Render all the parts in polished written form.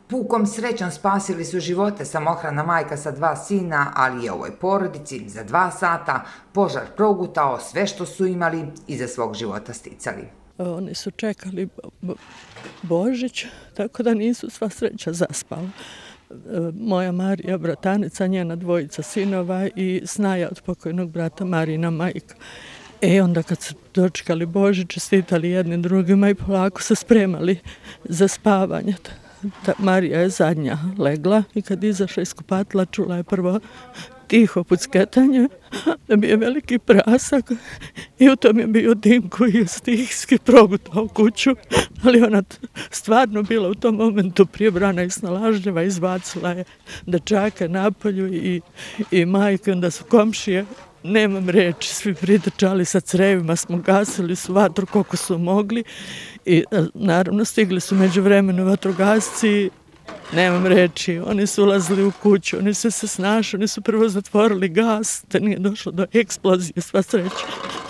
Pukom srećom spasili su živote samohrana majka sa 2 sina, ali je ovoj porodici za 2 sata požar progutao sve što su imali i za svog života sticali. Oni su čekali Božić, tako da nisu sva sreća zaspala. Moja Marija, bratanica, njena 2 sinova i snaja od pokojnog brata Marina majka. Onda kad su dočekali Božić, čestitali jednim drugima i polako se spremali za spavanje. Marija je zadnja legla i kad izašla iz kupatila čula je prvo tiho pucketanje, da bi je veliki prasak i u tom je bio dim koji je stihijski progutao kuću, ali ona stvarno bila u tom momentu prijebrana i snalažljiva, izbacila je dečaka napolju i majke, onda su komšije, nemam reči, svi pritrčali sa crevima, smo gasili su vatru koliko su mogli i naravno stigli su međuvremeno vatrogasci, nemam reči, oni su ulazili u kuću, oni su se snašli, oni su prvo zatvorili gas, da nije došlo do eksplozije, sva sreća.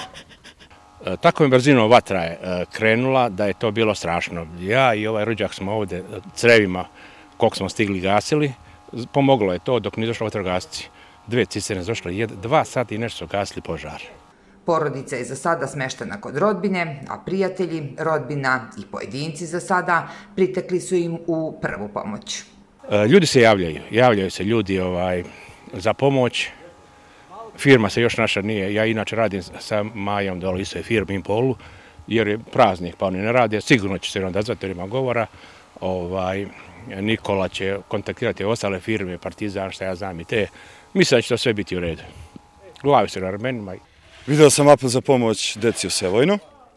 Takvom brzinom vatra je krenula da je to bilo strašno. Ja i ovaj rođak smo ovdje crevima, koliko smo stigli, gasili. Pomoglo je to dok nije došlo vatrogasci. 2 cisterne došle, 2 sata i nešto su gasili požar. Porodica je za sada smeštena kod rodbine, a prijatelji, rodbina i pojedinci za sada pritekli su im u prvu pomoć. Ljudi se javljaju se ljudi za pomoć. Firma se još naša nije, ja inače radim sa Majom dole istoj firmi Impolu, jer je praznik pa oni ne rade, sigurno će se odazvati jer ima govora. Nikola će kontaktirati ostale firme, Partizan, šta ja znam i te. Mislim da će to sve biti u redu. Glavi se na ramenima. Video sam apel za pomoć deci u Sevojnu.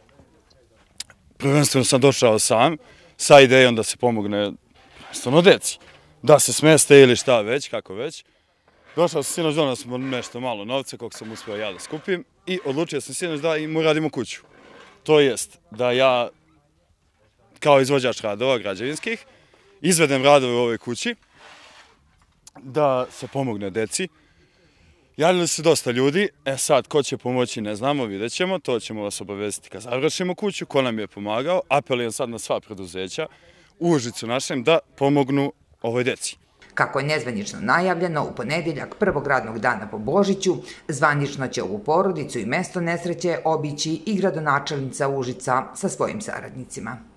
Prvenstveno sam došao sam sa idejom da se pomogne prvenstveno deci. Da se smeste ili šta već, kako već. Došao sam sinoć, donao smo nešto malo novca koliko sam uspio ja da skupim i odlučio sam sinoć da im uradimo kuću. To jest da ja kao izvođač radova građevinskih izvedem radove u ovoj kući, da se pomogne deci. Javili se dosta ljudi, sad ko će pomoći ne znamo, vidjet ćemo, to ćemo vas obavestiti kad završimo kuću, ko nam je pomagao. Apelujem sad na sva preduzeća u Užicu našem da pomognu ovoj deci. Kako je nezvanično najavljeno, u ponedeljak prvog radnog dana po Božiću, zvanično će ovu porodicu i mesto nesreće obići i gradonačelnica Užica sa svojim saradnicima.